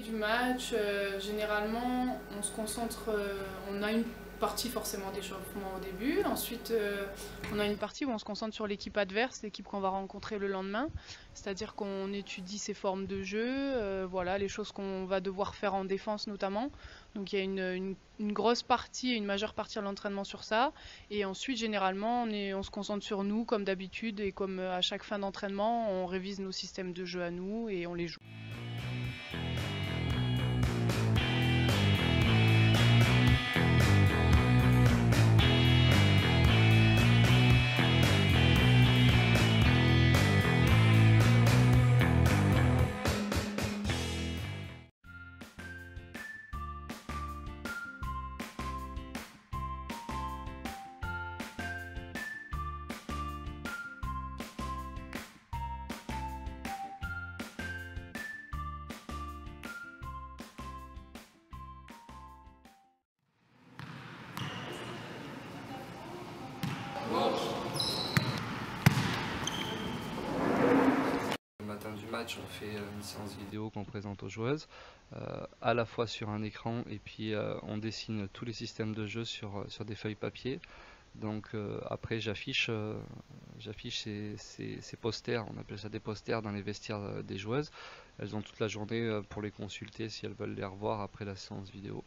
du match, généralement on se concentre, on a une partie forcément d'échauffement au début, ensuite on a une partie où on se concentre sur l'équipe adverse, l'équipe qu'on va rencontrer le lendemain, c'est-à-dire qu'on étudie ses formes de jeu, voilà, les choses qu'on va devoir faire en défense notamment. Donc il y a une grosse partie, une majeure partie de l'entraînement sur ça, et ensuite généralement on se concentre sur nous comme d'habitude, et comme à chaque fin d'entraînement on révise nos systèmes de jeu à nous et on les joue. Le matin du match, on fait une séance vidéo qu'on présente aux joueuses, à la fois sur un écran et puis on dessine tous les systèmes de jeu sur des feuilles papier. Donc après j'affiche ces posters, on appelle ça des posters, dans les vestiaires des joueuses. Elles ont toute la journée pour les consulter si elles veulent les revoir après la séance vidéo.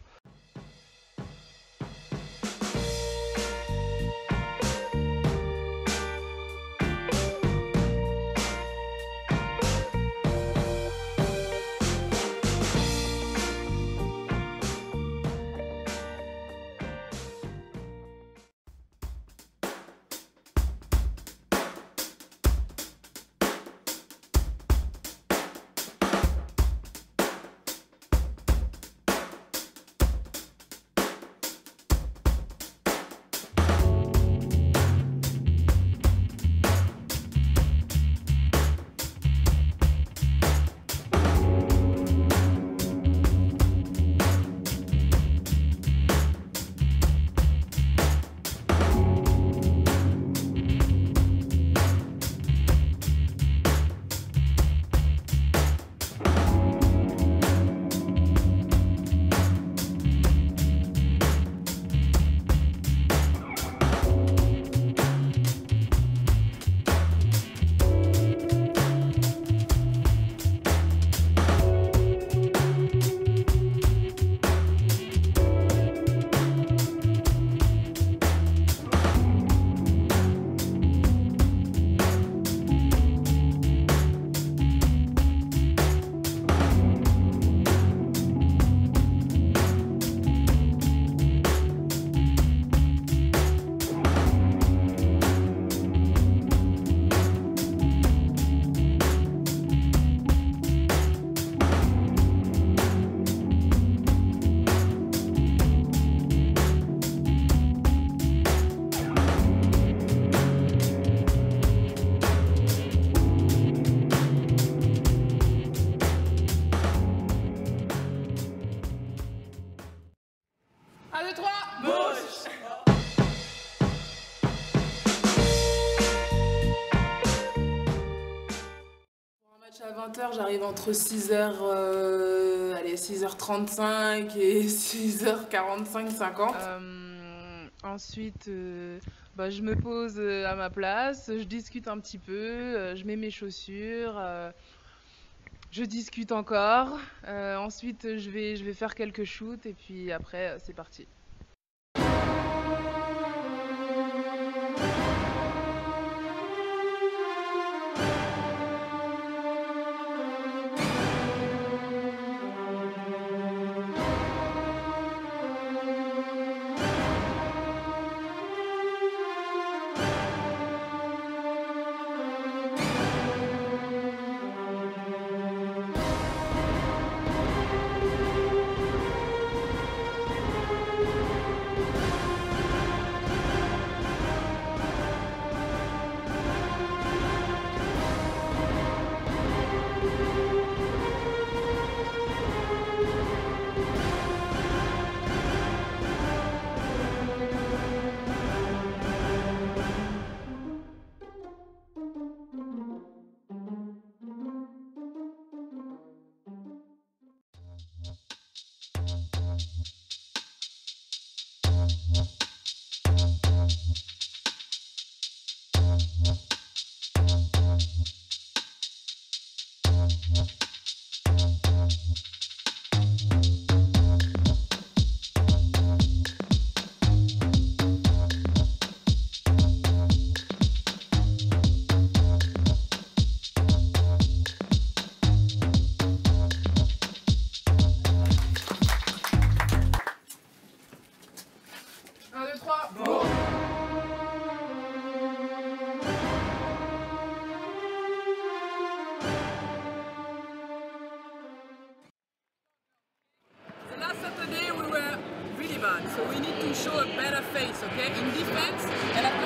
À 20h, j'arrive entre 6h, 6h35 et 6h45, 50. Ensuite, je me pose à ma place, je discute un petit peu, je mets mes chaussures, je discute encore. Ensuite, je vais faire quelques shoots et puis après, c'est parti. 3. The last Saturday we were really bad, so we need to show a better face, okay? In defense, and at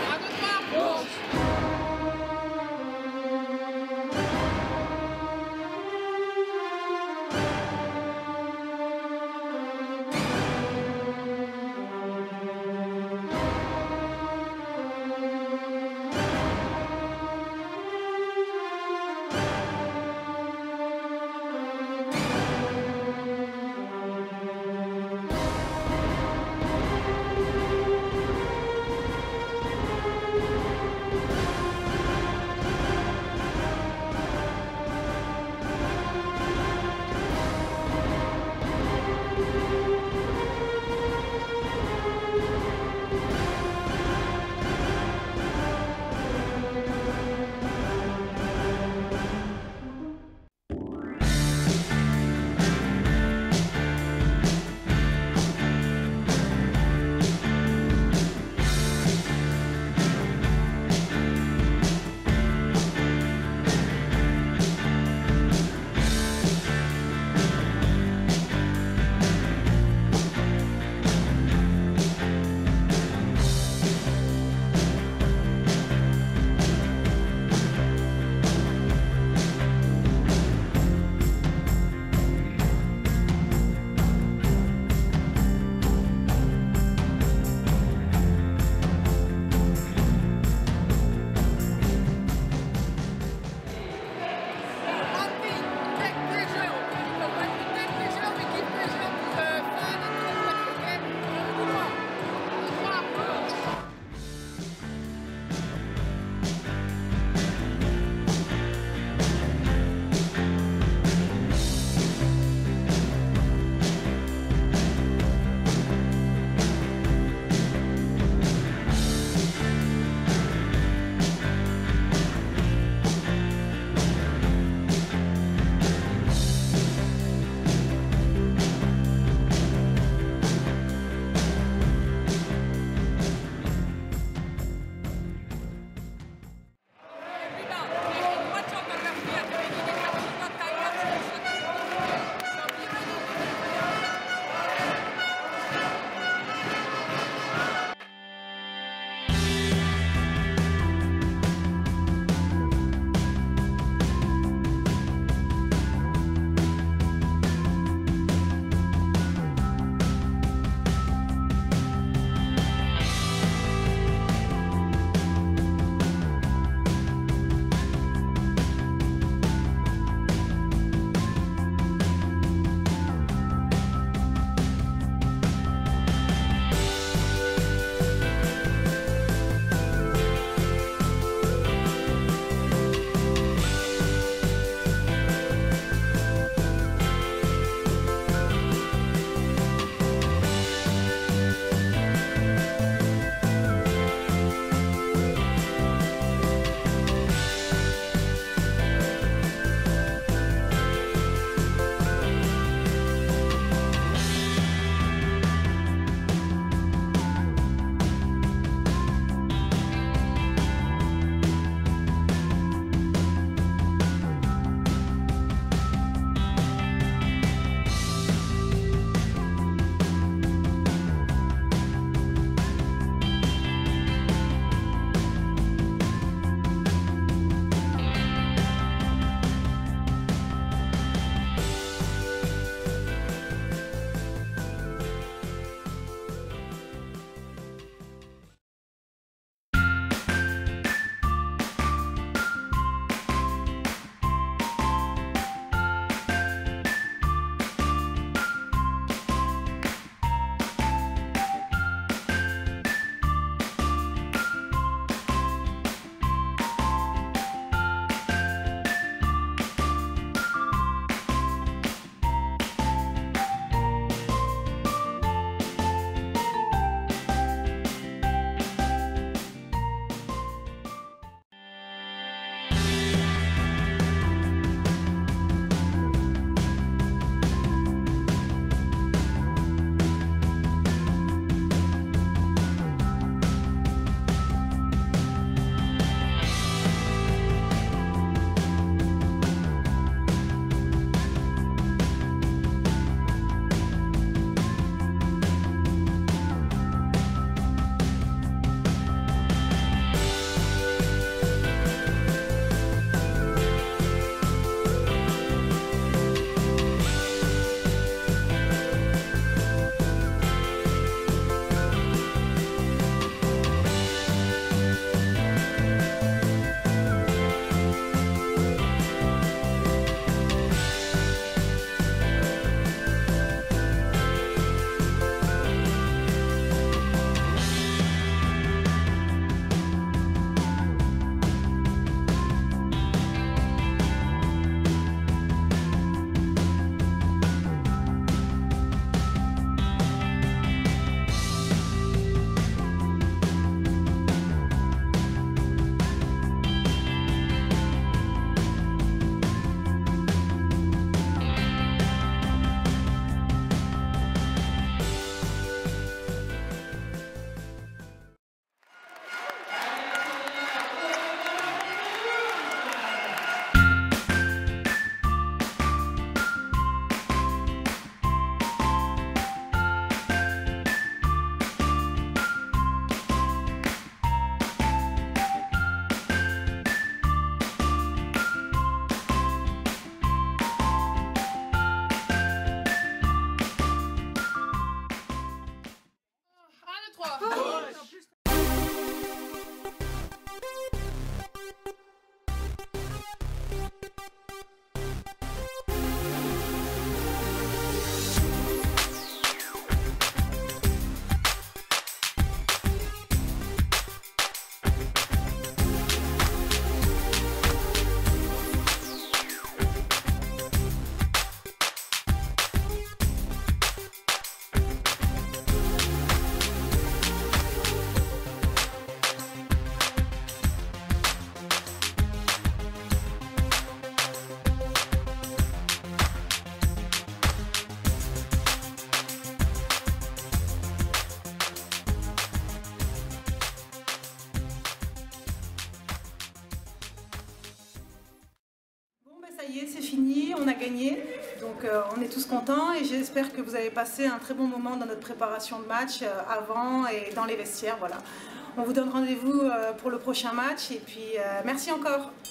y est, c'est fini, on a gagné. Donc on est tous contents et j'espère que vous avez passé un très bon moment dans notre préparation de match avant et dans les vestiaires. Voilà. On vous donne rendez-vous pour le prochain match et puis merci encore.